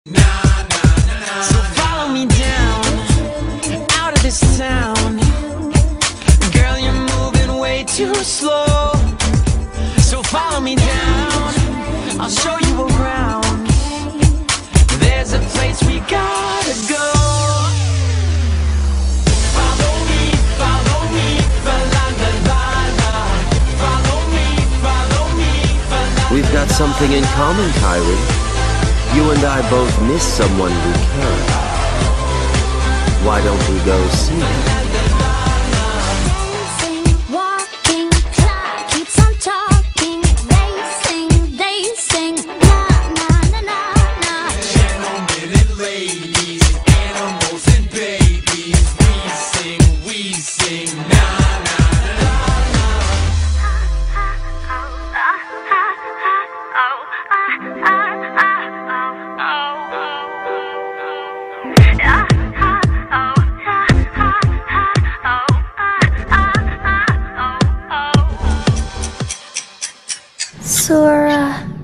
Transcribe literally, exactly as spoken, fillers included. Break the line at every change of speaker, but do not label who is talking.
So follow me down, out of this town. Girl, you're moving way too slow. So follow me down, I'll show you around. There's a place we gotta go. Follow me, follow me, fa-la-la-la-la. Follow me, follow me, fa-la-la-la.
We've got something in common, Kairi. You and I both miss someone we care about. Why don't we go see him?
Walking, clock keeps on talking. They sing, they sing. Na na na na na.
Gentlemen and ladies, animals and babies, we sing, we sing, na na na na.
Sora.